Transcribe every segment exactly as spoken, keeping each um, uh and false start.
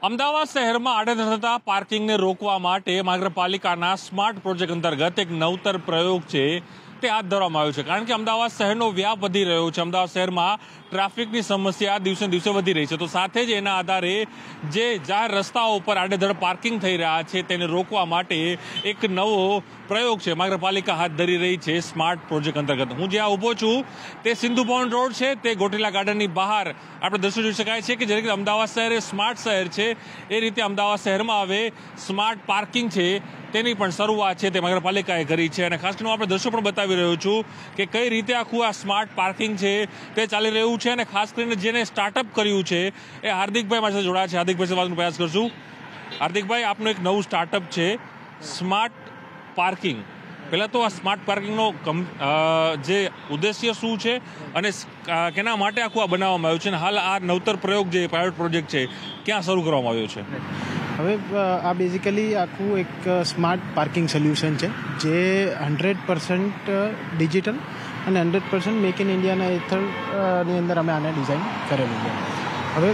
અમદાવાદ શહેરમાં આડેધડ થતા પાર્કિંગને રોકવા માટે મહાનગરપાલિકાના સ્માર્ટ પ્રોજેક્ટ અંતર્ગત એક નવતર પ્રયોગ છે તે હાથ ધરવામાં આવ્યો છે. કારણ કે અમદાવાદ શહેરનો વ્યાપ વધી રહ્યો છે. અમદાવાદ શહેરમાં ટ્રાફિકની સમસ્યા દિવસે દિવસે વધી રહી છે. તો સાથે જ એના આધારે જે જાહેર રસ્તાઓ પર આડેધડ પાર્કિંગ થઈ રહ્યા છે તેને રોકવા માટે એક નવો પ્રયોગ છે મહાનગરપાલિકા હાથ ધરી રહી છે સ્માર્ટ પ્રોજેક્ટ અંતર્ગત. હું જ્યાં ઊભો છું તે સિંધુ ભવન રોડ છે, તે ગોટીલા ગાર્ડનની બહાર આપણે દ્રશ્યો જોઈ શકાય છે કે જે રીતે અમદાવાદ શહેર એ સ્માર્ટ શહેર છે એ રીતે અમદાવાદ શહેરમાં હવે સ્માર્ટ પાર્કિંગ છે તેની પણ શરૂઆત છે તે મહાનગરપાલિકાએ કરી છે. અને ખાસ કરીને આપણે દ્રશ્યો પણ બતાવી રહ્યો છું કે કઈ રીતે આખું આ સ્માર્ટ પાર્કિંગ છે તે ચાલી રહ્યું છે. અને ખાસ કરીને જેને સ્ટાર્ટઅપ કર્યું છે એ હાર્દિકભાઈ મારી સાથે જોડાયા છે. હાર્દિકભાઈ સાથે વાતનો પ્રયાસ કરશું. હાર્દિકભાઈ, આપનું એક નવું સ્ટાર્ટઅપ છે સ્માર્ટ પાર્કિંગ. પહેલાં તો આ સ્માર્ટ પાર્કિંગનો જે ઉદ્દેશ્ય શું છે અને કેના માટે આખું આ બનાવવામાં આવ્યું છે અને હાલ આ નવતર પ્રયોગ જે પાયલોટ પ્રોજેક્ટ છે ક્યાં શરૂ કરવામાં આવ્યો છે? હવે આ બેઝિકલી આખું એક સ્માર્ટ પાર્કિંગ સોલ્યુશન છે જે હંડ્રેડ પર્સન્ટ ડિજિટલ અને હંડ્રેડ પર્સન્ટ મેક ઇન ઇન્ડિયાના હેઠળની અંદર અમે આને ડિઝાઇન કરેલું છે. હવે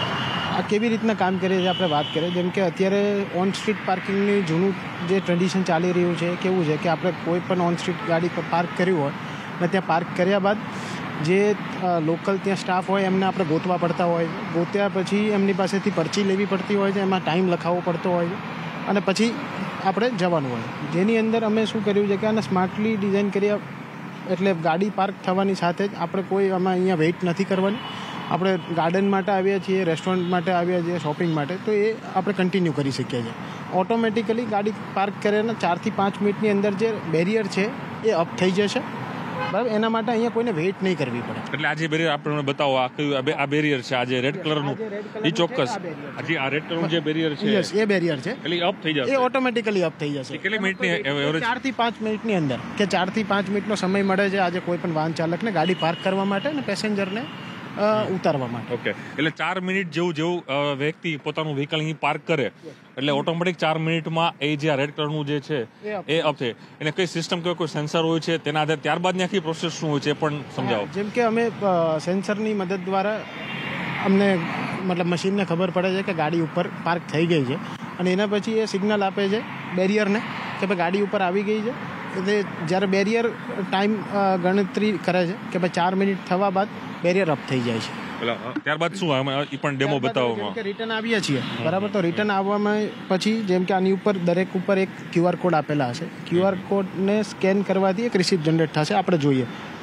આ કેવી રીતના કામ કરે છે આપણે વાત કરીએ. જેમ કે અત્યારે ઓન સ્ટ્રીટ પાર્કિંગની જૂનું જે ટ્રેડિશન ચાલી રહ્યું છે કેવું છે કે આપણે કોઈ પણ ઓન સ્ટ્રીટ ગાડી પર પાર્ક કર્યું હોય અને ત્યાં પાર્ક કર્યા બાદ જે લોકલ ત્યાં સ્ટાફ હોય એમને આપણે ગોતવા પડતા હોય છે. ગોત્યા પછી એમની પાસેથી પરચી લેવી પડતી હોય છે, એમાં ટાઈમ લખાવવો પડતો હોય છે અને પછી આપણે જવાનું હોય. જેની અંદર અમે શું કર્યું છે કે આને સ્માર્ટલી ડિઝાઇન કર્યા એટલે ગાડી પાર્ક થવાની સાથે જ આપણે કોઈ આમાં અહીંયા વેઇટ નથી કરવાની. આપણે ગાર્ડન માટે આવ્યા છીએ, રેસ્ટોરન્ટ માટે આવ્યા છીએ, શોપિંગ માટે, તો એ આપણે કન્ટિન્યુ કરી શકીએ છીએ. ઓટોમેટિકલી ગાડી પાર્ક કરીને ચારથી પાંચ મિનિટની અંદર જે બેરિયર છે એ અપ થઈ જશે. બરાબર, એના માટે અહીંયા કોઈને વેઇટ નહીં કરવી પડે. એટલે આ જે બેરિયર આપણે બતાવો, આ કયું આ બેરિયર છે, આ જે રેડ કલરનું એ ચોક્કસ હજી આ રેડ કલરનું જે બેરિયર છે યસ એ બેરિયર છે એટલે અપ થઈ જશે. એ ઓટોમેટિકલી અપ થઈ જશે. કેટલી મિનિટની એવરેજ? ચાર થી પાંચ મિનિટની અંદર કે ચાર થી પાંચ મિનિટનો સમય મળે છે આજે કોઈ પણ વાહન ચાલકને ગાડી પાર્ક કરવા માટે અને પેસેન્જરને ઉતારવા માટે. ઓકે, એટલે ચાર મિનિટ જેવું જેવું વ્યક્તિ પોતાનું વ્હીકલ અહીં પાર્ક કરે એટલે ઓટોમેટિક ચાર મિનિટમાં એ જે રેડ કલરનું જે છે એ અપ છે. એને કઈ સિસ્ટમ કે કોઈ સેન્સર હોય છે તેના આધારે ત્યારબાદની આખી પ્રોસેસ શું હોય છે એ પણ સમજાવો. જેમ કે અમે સેન્સરની મદદ દ્વારા અમને મતલબ મશીનને ખબર પડે છે કે ગાડી ઉપર પાર્ક થઈ ગઈ છે અને એના પછી એ સિગ્નલ આપે છે બેરિયરને કે ભાઈ ગાડી ઉપર આવી ગઈ છે. એટલે જ્યારે બેરિયર ટાઈમ ગણતરી કરે છે કે ભાઈ ચાર મિનિટ થવા બાદ બેરિયર અપ થઈ જાય છે. ત્યારબાદ શું એ પણ ડેમો બતાવવામાં કે રિટર્ન આવીએ છીએ બરાબર. તો રિટર્ન આવવામાં પછી જેમ કે આની ઉપર દરેક ઉપર એક ક્યુઆર કોડ આપેલા હશે. ક્યુઆર કોડને સ્કેન કરવાથી એક રિસિપ્ટ જનરેટ થશે. આપણે જોઈએ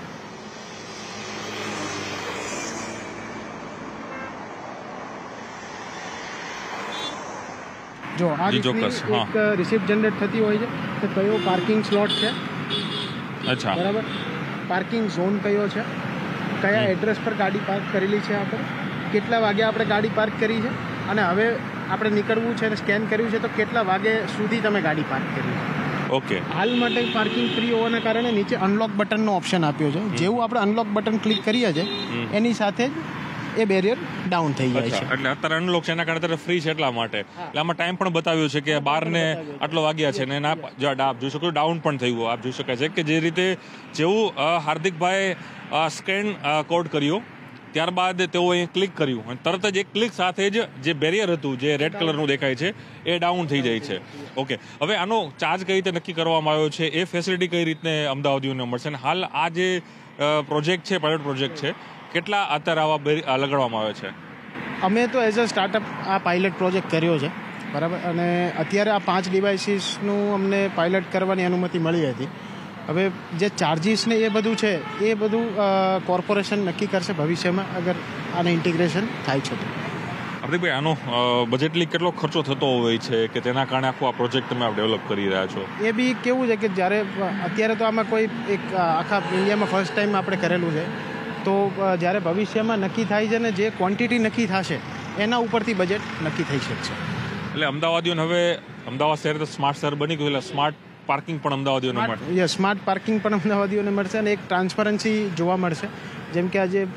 જો આ એક રિસિપ્ટ જનરેટ થતી હોય છે કે કયો પાર્કિંગ સ્લોટ છે. અચ્છા, બરાબર. પાર્કિંગ ઝોન કયો છે, કયા એડ્રેસ પર ગાડી પાર્ક કરેલી છે, આપણે કેટલા વાગે આપણે ગાડી પાર્ક કરી છે અને હવે આપણે નીકળવું છે અને સ્કેન કર્યું છે તો કેટલા વાગે સુધી તમે ગાડી પાર્ક કરી છે. ઓકે, હાલ માટે પાર્કિંગ ફ્રી હોવાના કારણે નીચે અનલોક બટનનો ઓપ્શન આપ્યો છે. જેવું આપણે અનલોક બટન ક્લિક કરીએ છીએ એની સાથે જ એ બેરિયર ડાઉન થઈ જાય છે. એટલે અત્યારે અનલોક છે એના કારણે ફ્રી છે એટલા માટે. એટલે આમાં ટાઈમ પણ બતાવ્યો છે કે બાર ને આટલો વાગ્યા છે ને એના આપ જોઈ શકો ડાઉન પણ થયું આપ જોઈ શકાય છે કે જે રીતે જેવું હાર્દિકભાઈ સ્કેન કોડ કર્યો ત્યારબાદ તેઓ અહીં ક્લિક કર્યું અને તરત જ એક ક્લિક સાથે જ જે બેરિયર હતું જે રેડ કલરનું દેખાય છે એ ડાઉન થઈ જાય છે. ઓકે, હવે આનો ચાર્જ કઈ રીતે નક્કી કરવામાં આવ્યો છે, એ ફેસિલિટી કઈ રીતે અમદાવાદીઓને મળશે અને હાલ આ જે પ્રોજેક્ટ છે પાયલોટ પ્રોજેક્ટ છે કેટલા અત્યારે આવા લગાડવામાં આવે છે? અમે તો એઝ અ સ્ટાર્ટઅપ આ પાયલટ પ્રોજેક્ટ કર્યો છે બરાબર. અને અત્યારે આ પાંચ ડિવાઇસીસનું અમને પાયલટ કરવાની અનુમતિ મળી હતી. હવે જે ચાર્જીસ ને એ બધું છે એ બધું કોર્પોરેશન નક્કી કરશે ભવિષ્યમાં અગર આને ઇન્ટિગ્રેશન થાય છે તો. હાર્દિકભાઈ, આનો બજેટલી કેટલો ખર્ચો થતો હોય છે કે તેના કારણે આખું આ પ્રોજેક્ટ તમે ડેવલપ કરી રહ્યા છો? એ બી કેવું છે કે જ્યારે અત્યારે તો આમાં કોઈ એક આખા ઇન્ડિયામાં ફર્સ્ટ ટાઈમ આપણે કરેલું છે. તો જ્યારે ભવિષ્યમાં નક્કી થાય છે ને જે ક્વોન્ટિટી નક્કી થશે એના ઉપરથી બજેટ નક્કી થઈ શકશે. એટલે અમદાવાદીઓને હવે અમદાવાદ શહેર તો સ્માર્ટ શહેર બની ગયું એટલે સ્માર્ટ પાર્કિંગ પણ અમદાવાદીઓને મળશે. યસ, સ્માર્ટ પાર્કિંગ પણ અમદાવાદીઓને મળશે અને એક ટ્રાન્સપરન્સી જોવા મળશે. જેમ કે આજે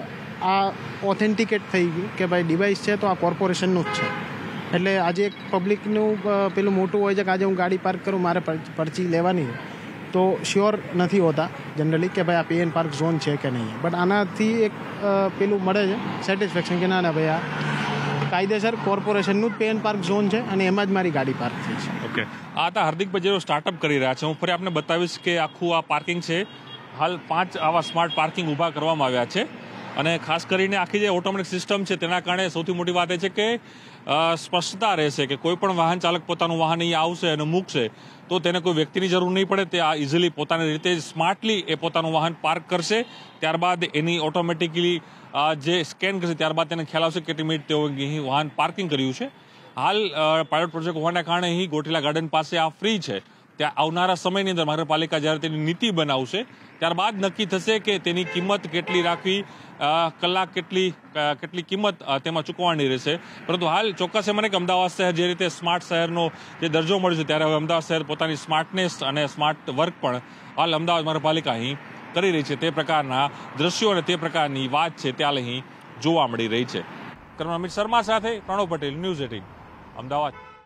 આ ઓથેન્ટિકેટ થઈ ગયું કે ભાઈ ડિવાઇસ છે તો આ કોર્પોરેશનનું જ છે. એટલે આજે એક પબ્લિકનું પેલું મોટું હોય છે કે આજે હું ગાડી પાર્ક કરું મારે પરચી લેવાની તો શ્યોર નથી હોતા જનરલી કે ભાઈ આ પી એન પાર્ક ઝોન છે કે નહીં. બટ આનાથી એક પેલું મળે છે સેટિસ્ફેક્શન કે ના ના ભાઈ આ કાયદેસર કોર્પોરેશનનું પે એન્ડ પાર્ક ઝોન છે અને એમાં જ મારી ગાડી પાર્ક થઈ છે. ઓકે, આ હતા હાર્દિકભાઈ જેઓ સ્ટાર્ટઅપ કરી રહ્યા છે. હું ફરી આપને બતાવીશ કે આખું આ પાર્કિંગ છે, હાલ પાંચ આવા સ્માર્ટ પાર્કિંગ ઊભા કરવામાં આવ્યા છે અને ખાસ કરીને આખી જે ઓટોમેટિક સિસ્ટમ છે તેના કારણે સૌથી મોટી વાત એ છે કે સ્પષ્ટતા રહેશે કે કોઈ પણ વાહન ચાલક પોતાનું વાહન અહીં આવશે અને મૂકશે તો તેને કોઈ વ્યક્તિની જરૂર નહીં પડે. તે આ ઇઝીલી પોતાની રીતે સ્માર્ટલી એ પોતાનું વાહન પાર્ક કરશે, ત્યારબાદ એની ઓટોમેટિકલી જે સ્કેન કરશે ત્યારબાદ તેને ખ્યાલ આવશે કેટલી મિનિટ તેઓ અહીં વાહન પાર્કિંગ કર્યું છે. હાલ પાયલોટ પ્રોજેક્ટ હોવાના કારણે અહીં ગોટીલા ગાર્ડન પાસે આ ફ્રી છે. ત્યાં આવનારા સમયની અંદર મહાનગરપાલિકા જ્યારે તેની નીતિ બનાવશે ત્યારબાદ નક્કી થશે કે તેની કિંમત કેટલી રાખવી, કલાક કેટલી કેટલી કિંમત તેમાં ચૂકવવાની રહેશે. પરંતુ હાલ ચોક્કસ એ મને કે અમદાવાદ શહેર જે રીતે સ્માર્ટ શહેરનો જે દરજ્જો મળ્યો છે ત્યારે હવે અમદાવાદ શહેર પોતાની સ્માર્ટનેસ અને સ્માર્ટ વર્ક પણ હાલ અમદાવાદ મહાનગરપાલિકા અહીં કરી રહી છે. તે પ્રકારના દ્રશ્યો અને તે પ્રકારની વાત છે તે હાલ અહીં જોવા મળી રહી છે. અમિત શર્મા સાથે પ્રણવ પટેલ, ન્યૂઝ એટીન અમદાવાદ.